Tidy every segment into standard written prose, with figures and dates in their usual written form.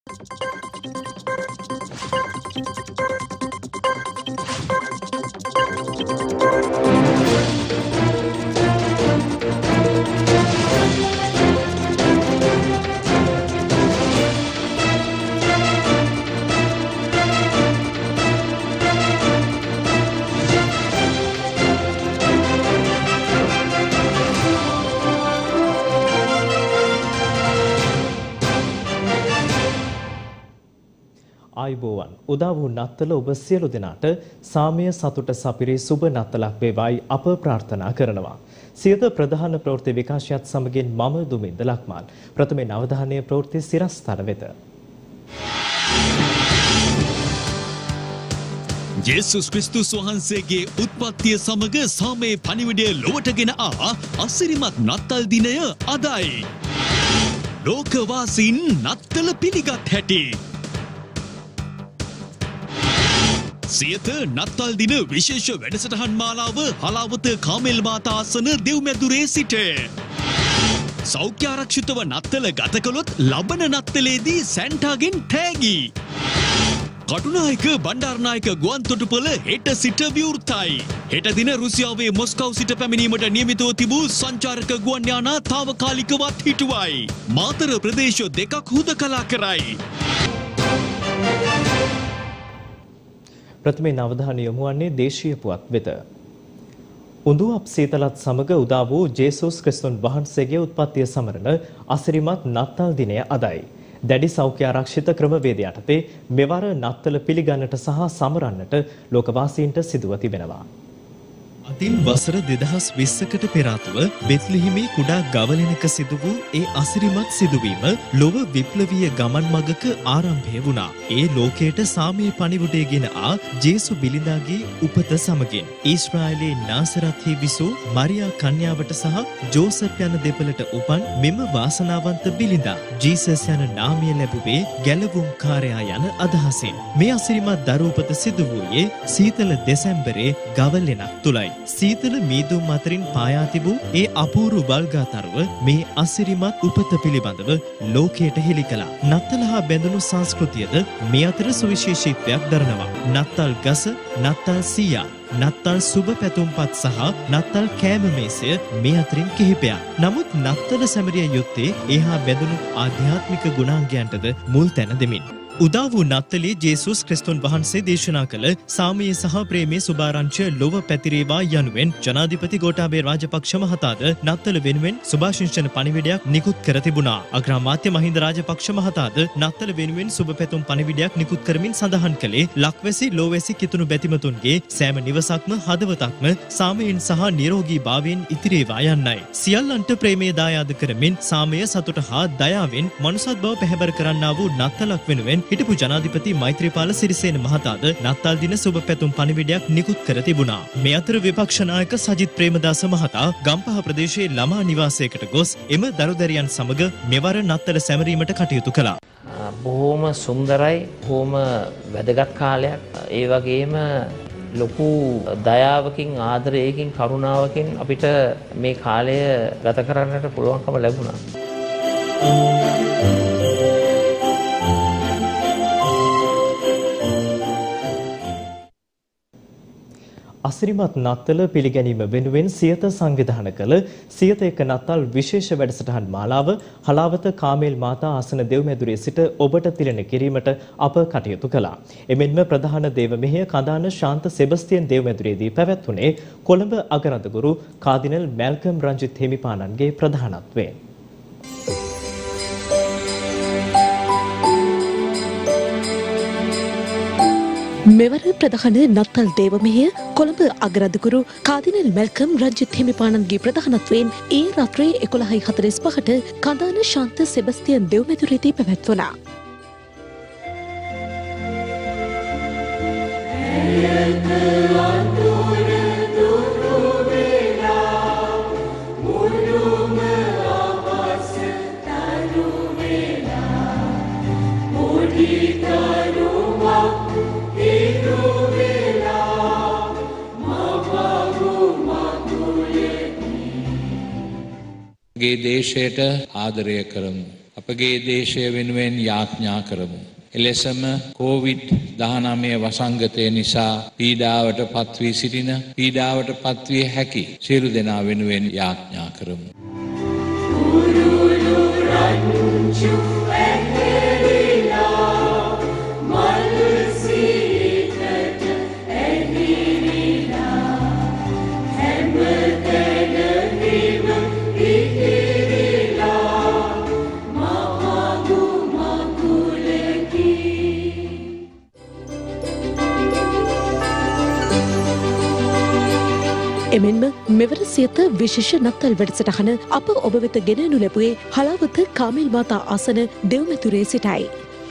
ආයුබෝවන් උදා වූ නත්තල ඔබ සියලු දෙනාට සාමය සතුට සපිරි සුබ නත්තලක් වේවායි අප ප්‍රාර්ථනා කරනවා. සියත ප්‍රධාන ප්‍රවෘත්ති විකාශයත් සමගින් මම දුමින්ද ලක්මාල්. ප්‍රථමයෙන් අවධානය ප්‍රවෘත්ති සිරස්තල වෙත. ජේසුස් ක්‍රිස්තුස් වහන්සේගේ උත්පත්තිය සමග සාමයේ පණිවිඩය ලොවටගෙන ආ අසිරිමත් නත්තල් දිනය අදයි. ලෝකවාසීන් නත්තල පිළිගත් හැටි. සියත නත්තල් දින විශේෂ වැඩසටහන් මාලාව හලාවත කාමෙල් මාතා ආසන දෙව්මැදුරේ සිට සෞඛ්‍ය ආරක්ෂිතව නත්තල ගත කළොත් ලබන නත්තලේදී සැන්ටාගෙන් තෑගි. කටුනායක බණ්ඩාරනායක ගුවන් තොටුපළ හෙට සිට විවෘතයි. හෙට දින රුසියාවේ මොස්කව් සිට පැමිණීමට නියමිතව තිබූ සංචාරක ගුවන් යානා తాවකාලිකවත් හිටුවයි. මාතර ප්‍රදේශ දෙකක් හුදකලා කරයි. ප්‍රථමයෙන් අවධානය යොමු වන්නේ දේශීය පුවත් වෙත. උඳුවප් සීතලත් සමග උදා වූ ජේසුස් ක්‍රිස්තුන් වහන්සේගේ උත්පත්තිය සමරන අසිරිමත් නත්තල් දිනය අදයි. දැඩි සෞඛ්‍ය ආරක්ෂිත ක්‍රමවේද යටතේ මෙවර නත්තල පිළිගන්නට සහ සමරන්නට ලෝකවාසීන්ට සිදුව තිබෙනවා. අතින් වසර 2020කට පෙර ආතුව බෙත්ලෙහිමේ කුඩා ගවලෙනක සිදු වූ ඒ අසිරිමත් සිදුවීම ලොව විප්ලවීය ගමන් මගක ආරම්භය වුණා. ඒ ලෝකයට සාමයේ පණිවුඩය ගෙන ආ ජේසු බිලිඳාගේ උපත සමගින් ඊශ්‍රායලයේ නාසරත්හි විසූ මරියා කන්‍යාවට සහ ජෝසප් යන දෙපළට උපන් මෙම වාසනාවන්ත බිලිඳා ජීසස් යන නාමය ලැබුවේ ගැලවුම්කාරයා යන අදහසින්. මේ අසිරිමත් දරුවපත සිදු වූයේ සීතල දෙසැම්බරේ ගවලෙනක් තුලයි. සීතල මීදුම් අතරින් පායා තිබූ ඒ අපූර්ව වල්ගාතරුව මේ අසිරිමත් උපත පිළිබඳව ලෝකයට හෙළි කළා. නත්තල හා බැඳුණු සංස්කෘතියද මේ අතර සුවිශේෂීත්වයක් දරනවා. නත්තල් ගස, නත්තල් සීයා, නත්තල් සුබ පැතුම්පත් සහ නත්තල් කෑම මේසය මේ අතරින් කිහිපයක්. නමුත් නත්තල සැමරිය යුත්තේ එහා බැඳුණු ආධ්‍යාත්මික ගුණාංගයන්ටද මුල් තැන දෙමින්. උදා වූ නත්තලේ ජේසුස් ක්‍රිස්තුන් වහන්සේ දේශනා කළ සාමයේ සහ ප්‍රේමයේ සුභාරංචිය ලොව පැතිරේවා යනුවෙන් ජනාධිපති ගෝඨාභය රාජපක්ෂ මහතාද නත්තල වෙනුවෙන් සුභාශිංසන පණිවිඩයක් නිකුත් කර තිබුණා. අග්‍රාමාත්‍ය මහින්ද රාජපක්ෂ මහතාද නත්තල වෙනුවෙන් සුභ පැතුම් පණිවිඩයක් නිකුත් කරමින් සඳහන් කළේ ලක්වැසි ලෝවැසි කිතුණු බැතිමතුන්ගේ සෑම නිවසක්ම හදවතක්ම සාමයෙන් සහ නිරෝගී භාවයෙන් ඉතිරේවා යන්නයි. සියල්ලන්ට ප්‍රේමයේ දායාද කරමින් සාමය සතුට හා දයාවෙන් මනුසත් බව පැහැබර කරන්නා වූ නත්තලක් වෙනුවෙන් හිටපු ජනාධිපති මෛත්‍රීපාල සිරිසේන මහතාද නත්තල් දින සුබ පැතුම් පණිවිඩයක් නිකුත් කර තිබුණා. මේ අතර විපක්ෂ නායක සජිත් ප්‍රේමදාස මහතා ගම්පහ ප්‍රදේශයේ ළමා නිවාසයකට ගොස් එම දරුදැරියන් සමග මෙවර නත්තල සැමරීමට කටයුතු කළා. බොහොම සුන්දරයි, බොහොම වැදගත් කාලයක්. ඒ වගේම ලොකු දයාවකින්, ආදරයකින්, කරුණාවකින් අපිට මේ කාලය ගත කරන්නට පුළුවන්කම ලැබුණා. අසිරිමත් නත්තල පිළිගැනීම වෙනුවෙන් සියත සංවිධාන කළ සියත එක නත්තල් විශේෂ වැඩසටහන් මාලාව හලාවත කාමේල් මාතා ආසන දෙව්මැදුරේ සිට ඔබට තිලන කිරීමට අප කටයුතු කළා. එමෙන්ම ප්‍රධාන දේව මෙහෙය කඳාන ශාන්ත සෙබස්තියන් දෙව්මැදුරේදී පැවැත්වුණේ කොළඹ අගරඳගුරු කාදිනල් මැල්කම් රංජිත් හිමිපාණන්ගේ ප්‍රධානත්වයෙන්. මෙවර ප්‍රධාන නත්තල් දේව මෙහෙය කොළඹ අගරදගුරු කාදිනල් මැල්කම් රංජිත් හිමිපාණන්ගේ ප්‍රධානත්වයෙන් ඒ රාත්‍රී 11:45ට කඳාන ශාන්ත සෙබස්තියන් දෙව්මැදුරේදී පැවැත්වුණා. ගේ දේශයට ආදරය කරමු. අපගේ දේශය වෙනුවෙන් යාඥා කරමු. එලෙසම COVID-19 වසංගතය නිසා පීඩාවට පත්වී සිටින පීඩාවට පත්විය හැකි සියලු දෙනා වෙනුවෙන් යාඥා කරමු. එමෙන්ම මෙවර සියත විශේෂ නත්තල් වැඩසටහන අප ඔබ වෙත ගෙනයනු ලැබුවේ හලාවත කාමිල් මාතා ආසන දෙව්මැතුරේ සිටයි.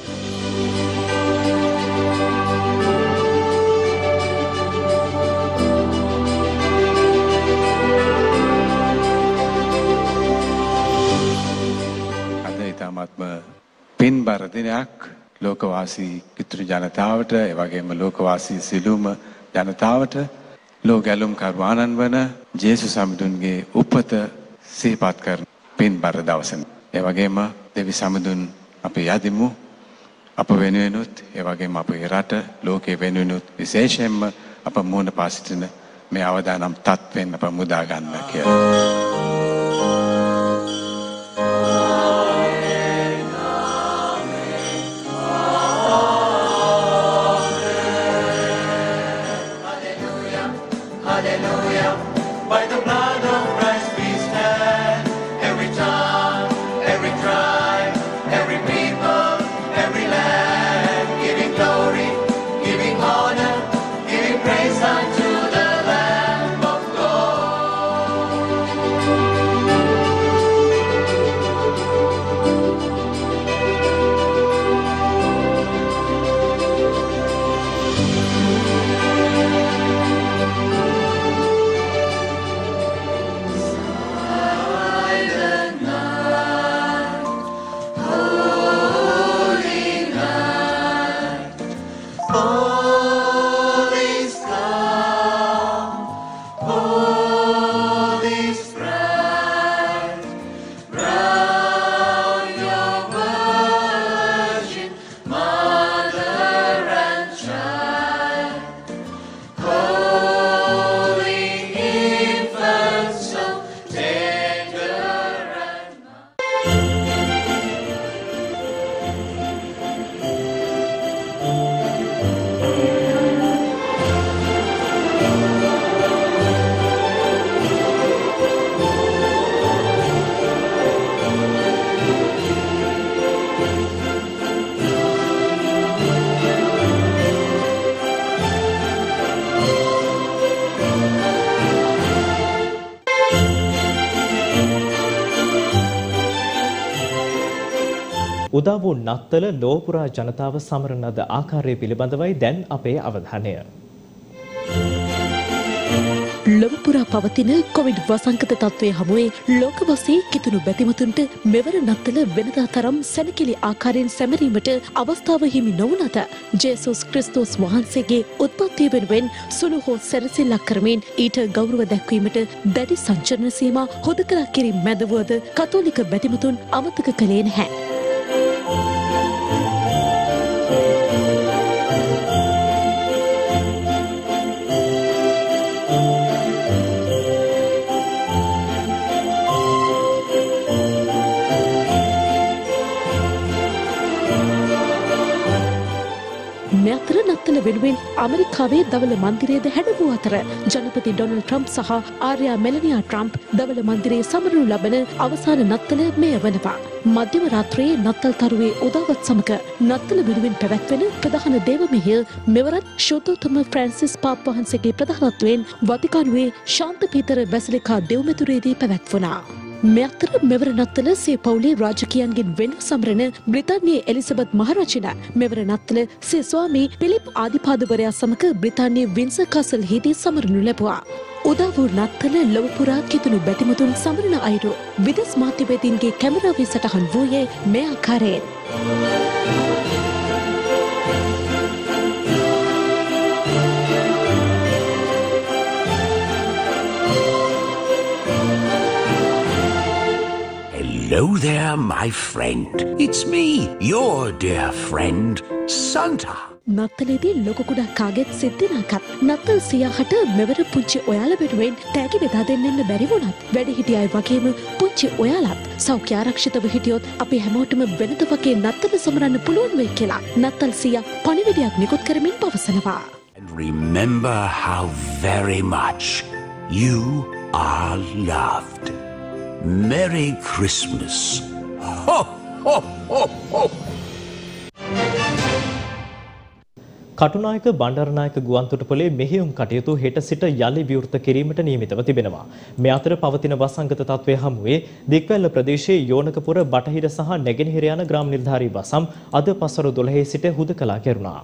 අද ඉතාමත්ම පින්බර දිනයක් ලෝකවාසී කිතුරු ජනතාවට එවැගේම ලෝකවාසී සිළුම ජනතාවට ලෝ ගැලුම් කර්වාණන් වන ජේසුස් සමිඳුන්ගේ උපත සිහිපත් කරන පින්බර දවසන. ඒ වගේම දෙවි සමිඳුන් අපි යදිමු අප වෙනුවෙනුත් ඒ වගේම අපේ රට ලෝකේ වෙනුවෙනුත් විශේෂයෙන්ම අප මුහුණ පා සිටින මේ අවදානම් තත්වෙන් අප මුදා ගන්න කියලා. උදා වූ නත්තල ලෝපුරා ජනතාව සමරන ලද ආකාරය පිළිබඳවයි දැන් අපේ අවධානය. ලොවපුරා පවතින කොවිඩ් වසංගත තත්ත්වය හමුවේ ලෝකවාසී කිතුණු බැතිමතුන්ට මෙවර නත්තල වෙනදා තරම් සැනකෙළි ආකාරයෙන් සැමරීමට අවස්ථාව හිමි නොවන අත ජේසුස් ක්‍රිස්තුස් වහන්සේගේ උත්පත්තිය වෙනුවෙන් සුළු හෝ සැරසිල්ලක් කරමින් ඊට ගෞරව දැක්වීමට දැඩි සංචරණ සීමා හොදකලා කිරීම මැදවුවද කතෝලික බැතිමතුන් අමතක කළේ නැහැ. මෙතර නත්තල වෙනුවෙන් ඇමරිකාවේ දවල මන්දිරයේද හැඩවූ අතර ජනපති ඩොනල්ඩ් ට්‍රම්ප් සහ ආර්යා මෙලනියා ට්‍රම්ප් දවල මන්දිරයේ සමරනු ලබන අවසාන නත්තල මෙය වනවා. මධ්‍යම රාත්‍රියේ නත්තල් තරුවේ උදාවත් සමග නත්තල වෙනුවෙන් පැවැත්වෙන ප්‍රධාන දේව මෙහෙය මෙවරත් ශුද්ධෝත්තම ෆ්‍රැන්සිස් පාප් වහන්සේගේ ප්‍රධානත්වයෙන් වතිකානුවේ ශාන්ත පීතර බැසිලිකා දෙව්මැදුරේදී පැවැත්වුණා. මෙතර මෙවර නත්තල සිය පවුලේ රාජකීයන්ගෙන් වෙන සමරන බ්‍රිතාන්‍යයේ එලිසබෙත් මහරජින මෙවර නත්තල සිය ස්වාමී පිලිප් ආදිපාදවරයා සමග බ්‍රිතාන්‍යයේ වින්සර් කාසල්හිදී සමරනු ලැබුවා. උදා වූ නත්තල ලොව පුරා කිතුණු බැතිමතුන් සමරන අයුරු විදෙස් මාධ්‍යවේදීන්ගේ කැමරාවේ සටහන් වූයේ මේ ආකාරයෙන්. Hello there, my friend. It's me, your dear friend, Santa. නත්තලේදී ලොකු කුඩා කාගෙත් සිද්ධිනාකත් නත්තල් සියාහට මෙවර පුංචි ඔයාල වෙනුවෙන් තෑගි බෙදා දෙන්න බැරි වුණත් වැඩිහිටි අය වගේම පුංචි ඔයාලත් සෞඛ්‍ය ආරක්ෂිතව හිටියොත් අපි හැමෝටම වෙනද වගේ නත්තල සමරන්න පුළුවන් වෙයි කියලා නත්තල් සියා පණිවිඩයක් නිකුත් කරමින් පවසනවා. And remember how very much you are loved. Merry Christmas. Ho, ho, ho, ho. Katunayake Bandaranaike ගුවන්තොටුපොලේ මෙහෙයුම් කටයුතු හෙට සිට යලි විවෘත කිරීමට නියමිතව තිබෙනවා. මේ අතර පවතින වසංගත තත්ත්වය හමුවේ දික්වැල්ල ප්‍රදේශයේ යෝනකපුර බටහිර සහ නැගෙනහිර යන ග්‍රාම නිලධාරී වසම් අද පස්වරු 12 සිට හුදකලා කෙරුණා.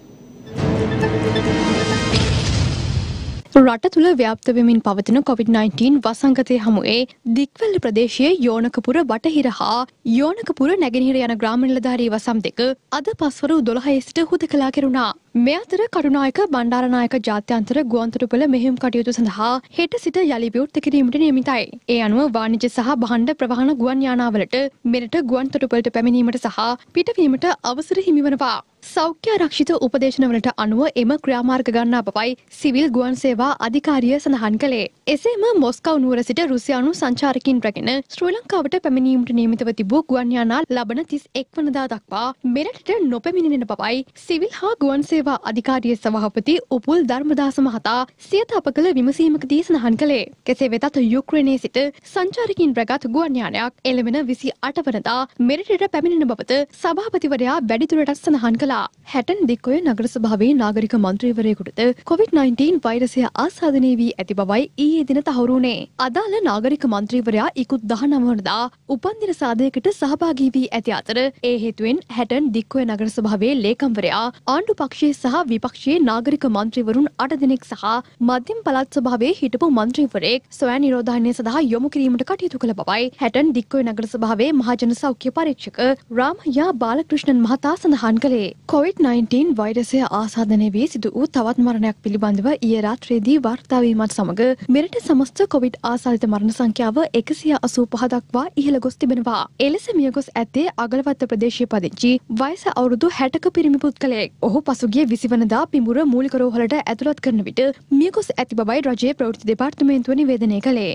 රට තුළ ව්‍යාප්ත වෙමින් පවතින COVID-19 වසංගතය හමුවේ දික්වැල්ල ප්‍රදේශයේ යෝනකපුර බටහිර හා යෝනකපුර නැගෙනහිර යන ග්‍රාම නිලධාරී වසම් දෙක අද පස්වරු 12 සිට හුදකලා කෙරුණා. මේ අතර කටුනායක බණ්ඩාරනායක ජාත්‍යන්තර ගුවන්තොටුපොළ මෙහෙයුම් කටයුතු සඳහා හෙට සිට යලි විවෘත කිරීමට නියමිතයි. ඒ අනුව වාණිජ්‍ය සහ භාණ්ඩ ප්‍රවාහන ගුවන් යානාවලට මෙරට ගුවන්තොටුපොළට පැමිණීමට සහ පිටවීමට අවසර හිමිවනවා. සෞඛ්‍ය ආරක්ෂිත උපදේශනවලට අනුව එම ක්‍රියාමාර්ග ගන්නා බවයි සිවිල් ගුවන් සේවා අධිකාරිය සඳහන් කළේ. එසේම මොස්කව් නුවර සිට රුසියානු සංචාරකින් රැගෙන ශ්‍රී ලංකාවට පැමිණීමට නියමිතව තිබූ ගුවන් යානා ලබන 31 වනදා දක්වා මෙරටට නොපැමිණෙන බවයි සිවිල් හා ගුවන් සේවා අධිකාරිය සභාපති උපුල් ධර්මදාස මහතා සියත අප කළ විමසීමකදී සඳහන් කළේ. කෙසේ වෙතත් යුක්‍රේනයේ සිට සංචාරකින් රැගත් ගුවන් යානයක් එළවෙන 28 වනදා මෙරටට පැමිණෙන බවද සභාපතිවරයා වැඩිදුරටත් සඳහන් කළා. හැටන් දික්කොය නගර සභාවේ නාගරික මන්ත්‍රීවරයෙකුටද COVID-19 වෛරසය ආසාදනය වී ඇති බවයි ඊයේ දින තහවුරු වුණේ. අදාළ නාගරික මන්ත්‍රීවරයා ඉකුත් 19 වනදා උපන්දින සාදයකට සහභාගී වී ඇති අතර ඒ හේතුවෙන් හැටන් දික්කොය නගර සභාවේ ලේකම්වරයා ආණ්ඩු පක්ෂයේ සහ විපක්ෂයේ නාගරික මන්ත්‍රීවරුන් 8 දෙනෙක් සහ මධ්‍යම පළාත් සභාවේ හිටපු මන්ත්‍රීවරයෙක් සොයා නිරෝධායනය සඳහා යොමු කිරීමට කටයුතු කළ බවයි හැටන් දික්කොය නගර සභාවේ මහජන සෞඛ්‍ය පරීක්ෂක රාමයා බාලකෘෂ්ණන් මහතා සඳහන් කළේ. COVID-19 වෛරසය ආසාදනය වී සිදු වූ තවත් මරණයක් පිළිබඳව ඊයේ රාත්‍රියේදී වාර්තා වීමත් සමග මෙරට සමස්ත COVID ආසාදිත මරණ සංඛ්‍යාව 185 දක්වා ඉහළ ගොස් තිබෙනවා. එලෙස මියගොස් ඇත්තේ අගලවත්ත ප්‍රදේශයේ පදිංචි වයස අවුරුදු 60ක පිරිමි පුද්ගලයෙක්. ඔහු පසුගිය 20 වනදා පිඹුර මූලික රෝහලට ඇතුළත් කරන විට මියගොස් ඇති බවයි රජයේ ප්‍රවෘත්ති දෙපාර්තමේන්තුව නිවේදනය කළේ.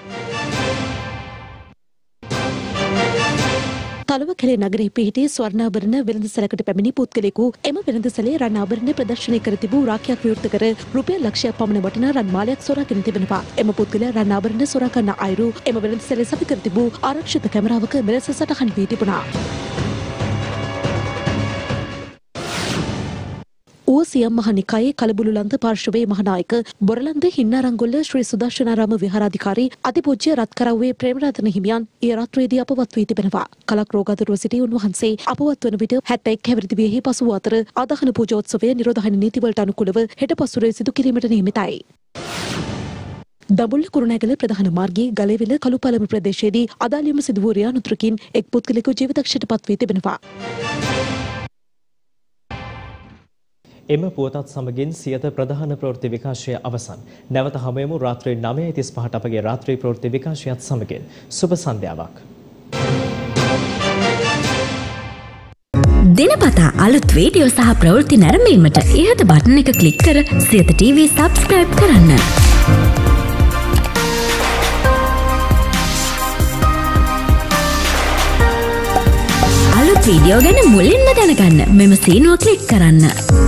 තලවකැලේ නගරයේ පිහිටි ස්වර්ණාභරණ වෙළඳසැලකට පැමිණි පුද්ගලයෙකු එම වෙළඳසැලේ රන් ආභරණ ප්‍රදර්ශනය කර තිබූ රාක්කයක් විවෘත කර රුපියල් ලක්ෂයක් පමණ වටිනා රන් මාලයක් සොරාගෙන තිබෙනවා. එම පුද්ගලයා රන් ආභරණ සොරා කරන අයුරු එම වෙළඳසැලේ සවි කර තිබූ ආරක්ෂිත කැමරාවක මෙලෙස සටහන් වී තිබුණා. සියම් මහනිකායේ කලබුලුලන්ද පාර්ශවයේ මහනායක බොරලන්ද හින්නාරංගොල්ල ශ්‍රී සුදර්ශනාරාම විහාරාධිකාරී අධිපූජ්‍ය රත්කරව්වේ ප්‍රේමරත්න හිමියන් ඊ රාත්‍රියේදී අපවත් වී තිබෙනවා. කලක් රෝගාතුරව සිටි උන්වහන්සේ අපවත් වන විට 71 හැවිරිදි වියෙහි පසු අතර ආදාහන පූජෝත්සවය නිරෝධායන නීතිවලට අනුකූලව හෙට පසුරේ සිදු කිරීමට නියමිතයි. දඹුල්ල කුරුණෑගල ප්‍රධාන මාර්ගයේ ගලේවිල කළුපාලම ප්‍රදේශයේදී අදාළියම සිදු වූ රියානුතරකින් එක් පුද්ගලයෙකු ජීවිතක්ෂයට පත් වී තිබෙනවා. එම පුවතත් සමගින් සියත ප්‍රධාන ප්‍රවෘත්ති විකාශය අවසන්. නැවත හමුවෙමු රාත්‍රී 9:35ට අපගේ රාත්‍රී ප්‍රවෘත්ති විකාශයත් සමගින්. සුබ සන්ධ්‍යාවක්. දිනපතා අලුත් වීඩියෝ සහ ප්‍රවෘත්ති නැරඹීමට ඉහත බටන් එක ක්ලික් කර සියත TV subscribe කරන්න. අලුත් වීඩියෝ ගැන මුලින්ම දැනගන්න මෙම සීනුව ක්ලික් කරන්න.